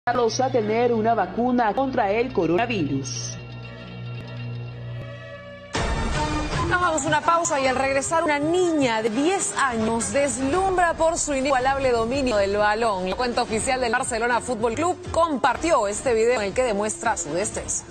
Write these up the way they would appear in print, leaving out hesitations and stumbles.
a tener una vacuna contra el coronavirus. Hagamos una pausa y al regresar una niña de 10 años deslumbra por su inigualable dominio del balón. La cuenta oficial del Barcelona Fútbol Club compartió este video en el que demuestra su destreza.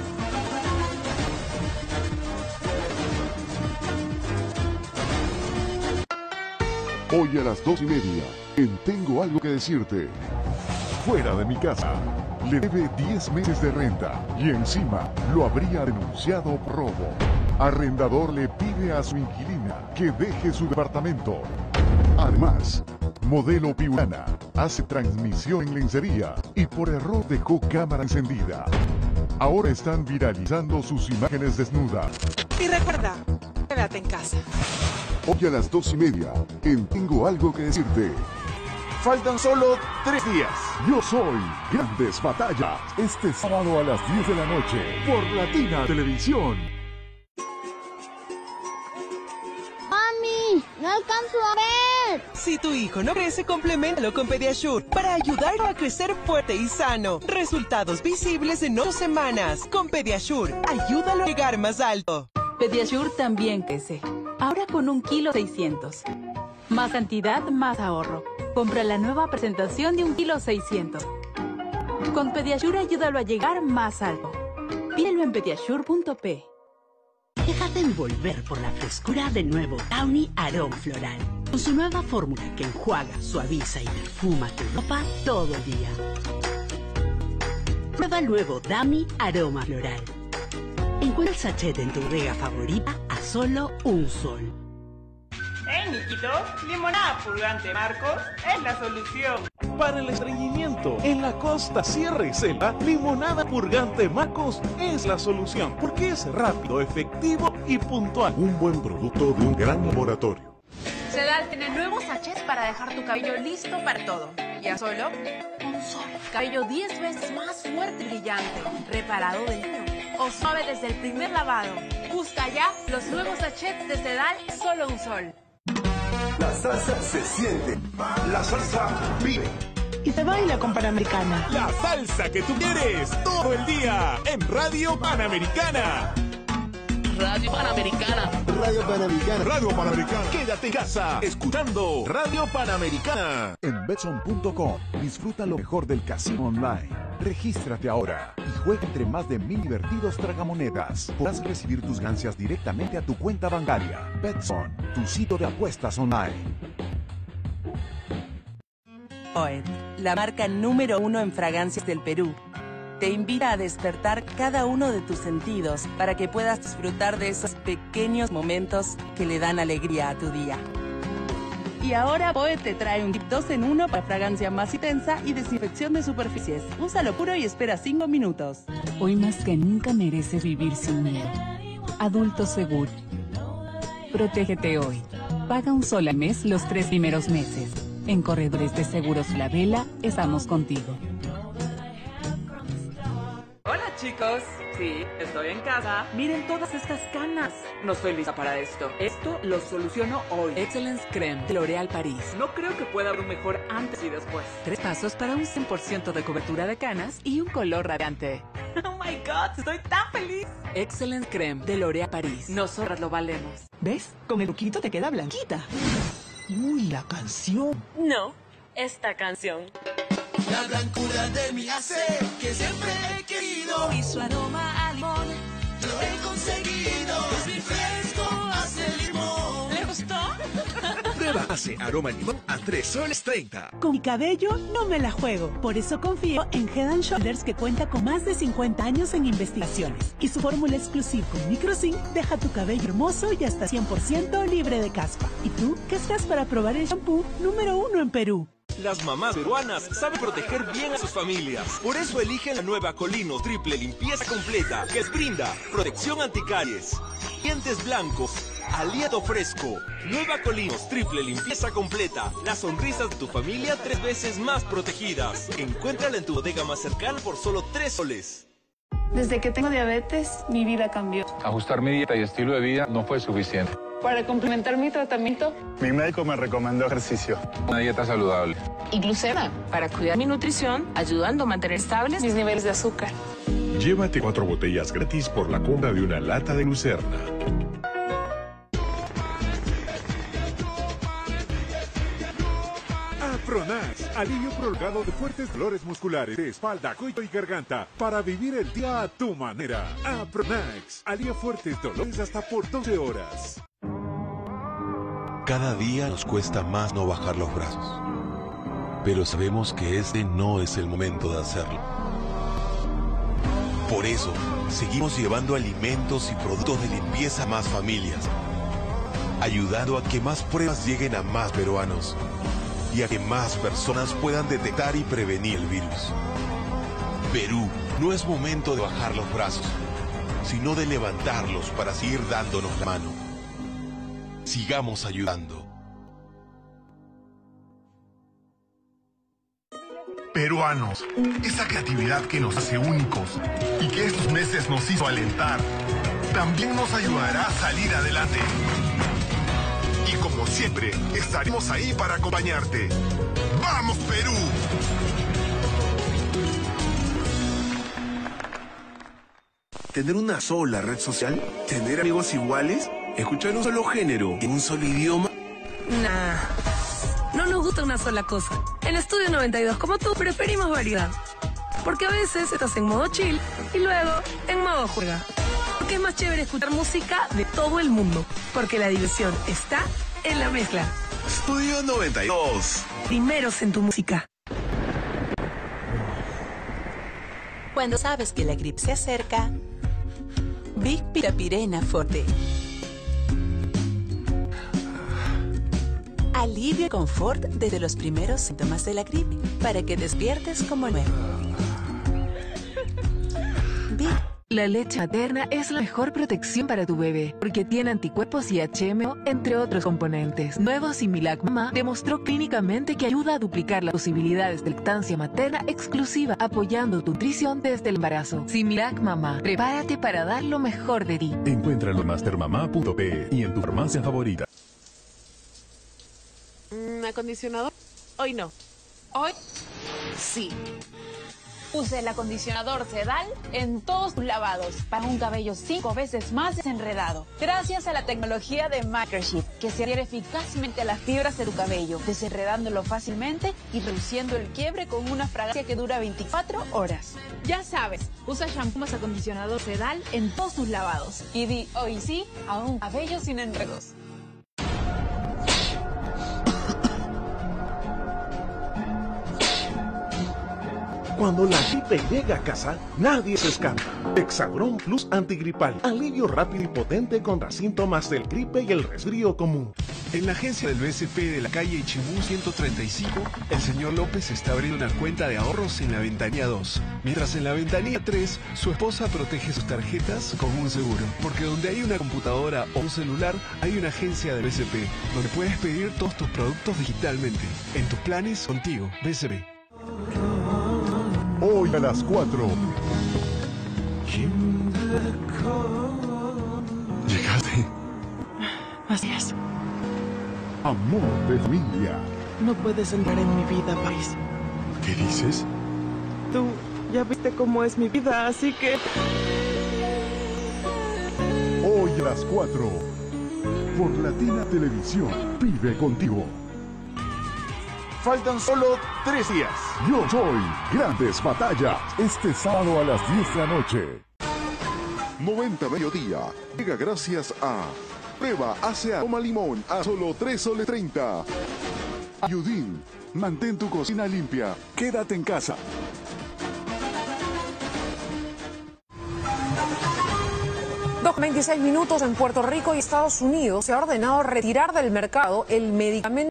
Hoy a las 2:30, en Tengo Algo que Decirte. Fuera de mi casa. Le debe 10 meses de renta y encima lo habría denunciado por robo. Arrendador le pide a su inquilina que deje su departamento. Además, modelo piurana hace transmisión en lencería y por error dejó cámara encendida. Ahora están viralizando sus imágenes desnudas. Y recuerda, quédate en casa. Hoy a las 2:30, en Tengo Algo que Decirte. Faltan solo 3 días. Yo soy Grandes Batallas. Este sábado a las 10 de la noche por Latina Televisión. ¡Mami! ¡No alcanzo a ver! Si tu hijo no crece, compleméntalo con Pediasure para ayudarlo a crecer fuerte y sano. Resultados visibles en 8 semanas. Con Pediasure, ayúdalo a llegar más alto. Pediasure también crece. Ahora con 1,6 kg. Más cantidad, más ahorro. Compra la nueva presentación de 1,6 kg. Con Pediasure ayúdalo a llegar más alto. Pídelo en pediasure.p. Déjate envolver por la frescura de nuevo Downy Aroma Floral. Con su nueva fórmula que enjuaga, suaviza y perfuma tu ropa todo el día. Prueba el nuevo Downy Aroma Floral. Encuentra el sachet en tu bodega favorita a solo $1. Niquito, limonada purgante Marcos es la solución. Para el estreñimiento en la costa, sierra y selva, limonada purgante Marcos es la solución, porque es rápido, efectivo y puntual. Un buen producto de un gran laboratorio. Sedal tiene nuevos sachets para dejar tu cabello listo para todo. Y a solo un sol. Cabello 10 veces más fuerte y brillante, reparado dentro o suave desde el primer lavado. Busca ya los nuevos sachets de Sedal Solo un Sol. La salsa se siente, la salsa vive. Y se baila con Panamericana. La salsa que tú quieres todo el día en Radio Panamericana. Radio Panamericana. Radio Panamericana. Radio Panamericana. Quédate en casa escuchando Radio Panamericana. En Betson.com disfruta lo mejor del casino online. Regístrate ahora y juega entre más de 1000 divertidos tragamonedas. Podrás recibir tus ganancias directamente a tu cuenta bancaria. Betson, tu sitio de apuestas online. Moet, la marca número 1 en fragancias del Perú, te invita a despertar cada uno de tus sentidos para que puedas disfrutar de esos pequeños momentos que le dan alegría a tu día. Y ahora Poet te trae un kit 2 en 1 para fragancia más intensa y desinfección de superficies. Úsalo puro y espera 5 minutos. Hoy más que nunca mereces vivir sin miedo. Adulto Seguro. Protégete hoy. Paga un sol al mes los 3 primeros meses. En Corredores de Seguros La Vela, estamos contigo. Hola chicos, sí, estoy en casa. Miren todas estas canas. No estoy lista para esto. Esto lo soluciono hoy. Excellence Creme de L'Oréal París. No creo que pueda haber un mejor antes y después. 3 pasos para un 100% de cobertura de canas y un color radiante. Oh my God, estoy tan feliz. Excellence Creme de L'Oréal París. Nosotras lo valemos. ¿Ves? Con el truquito te queda blanquita. Uy, la canción. No, esta canción. La blancura de mi hace que siempre he querido. Y su aroma a limón. Lo he conseguido. Es mi fresco hace limón. ¿Le gustó? Prueba hace aroma limón a $3.30. Con mi cabello no me la juego. Por eso confío en Head & Shoulders, que cuenta con más de 50 años en investigaciones. Y su fórmula exclusiva con microzinc deja tu cabello hermoso y hasta 100% libre de caspa. ¿Y tú qué estás para probar el shampoo número 1 en Perú? Las mamás peruanas saben proteger bien a sus familias. Por eso eligen la nueva Colinos Triple Limpieza Completa, que les brinda protección anticaries, dientes blancos, aliento fresco. Nueva Colinos Triple Limpieza Completa. Las sonrisas de tu familia 3 veces más protegidas. Encuéntrala en tu bodega más cercana por solo $3. Desde que tengo diabetes, mi vida cambió. Ajustar mi dieta y estilo de vida no fue suficiente. para complementar mi tratamiento. Mi médico me recomendó ejercicio. Una dieta saludable. Y Glucera, para cuidar mi nutrición, ayudando a mantener estables mis niveles de azúcar. Llévate 4 botellas gratis por la compra de una lata de Lucerna. Apronax, alivio prolongado de fuertes dolores musculares de espalda, cuello y garganta para vivir el día a tu manera. Apronax, alivia fuertes dolores hasta por 12 horas. Cada día nos cuesta más no bajar los brazos, pero sabemos que este no es el momento de hacerlo. Por eso, seguimos llevando alimentos y productos de limpieza a más familias, ayudando a que más pruebas lleguen a más peruanos y a que más personas puedan detectar y prevenir el virus. Perú, no es momento de bajar los brazos, sino de levantarlos para seguir dándonos la mano. Sigamos ayudando. Peruanos, esa creatividad que nos hace únicos y que estos meses nos hizo alentar, también nos ayudará a salir adelante. Y como siempre, estaremos ahí para acompañarte. ¡Vamos, Perú! ¿Tener una sola red social? ¿Tener amigos iguales? ¿Escuchar un solo género en un solo idioma? Nah, no nos gusta una sola cosa. En Estudio 92, como tú, preferimos variedad. Porque a veces estás en modo chill y luego en modo juega. Porque es más chévere escuchar música de todo el mundo. Porque la diversión está en la mezcla. Estudio 92. Primeros en tu música. Cuando sabes que la gripe se acerca, Big Pirapirena Forte. Alivio y confort desde los primeros síntomas de la gripe, para que despiertes como nuevo. Big. La leche materna es la mejor protección para tu bebé, porque tiene anticuerpos y HMO, entre otros componentes. Nuevo Similac Mama demostró clínicamente que ayuda a duplicar las posibilidades de lactancia materna exclusiva, apoyando tu nutrición desde el embarazo. Similac Mama, prepárate para dar lo mejor de ti. Encuéntralo en mastermamá.pe y en tu farmacia favorita. ¿Acondicionador? Hoy no. Hoy sí. Use el acondicionador Sedal en todos tus lavados para un cabello 5 veces más desenredado. Gracias a la tecnología de Microchip, que se adhiere eficazmente a las fibras de tu cabello, desenredándolo fácilmente y reduciendo el quiebre con una fragancia que dura 24 horas. Ya sabes, usa shampoo más acondicionador Sedal en todos tus lavados. Y di hoy sí a un cabello sin enredos. Cuando la gripe llega a casa, nadie se escapa. Hexabrón Plus Antigripal. Alivio rápido y potente contra síntomas del gripe y el resfrío común. En la agencia del BCP de la calle Chimú 135, el señor López está abriendo una cuenta de ahorros en la ventanilla 2. Mientras en la ventanilla 3, su esposa protege sus tarjetas con un seguro. Porque donde hay una computadora o un celular, hay una agencia del BCP, donde puedes pedir todos tus productos digitalmente. En tus planes, contigo, BCP. Hoy a las 4. Llegaste. Así es. Amor de familia. No puedes entrar en mi vida, Pais. ¿Qué dices? Tú ya viste cómo es mi vida, así que... Hoy a las 4. Por Latina Televisión. Vive contigo. Faltan solo 3 días. Yo soy Grandes Batallas. Este sábado a las 10 de la noche. 90 mediodía. Llega gracias a Prueba hace aroma limón a solo 3 soles 30. Ayudín. Mantén tu cocina limpia. Quédate en casa. Dos 26 minutos en Puerto Rico y Estados Unidos se ha ordenado retirar del mercado el medicamento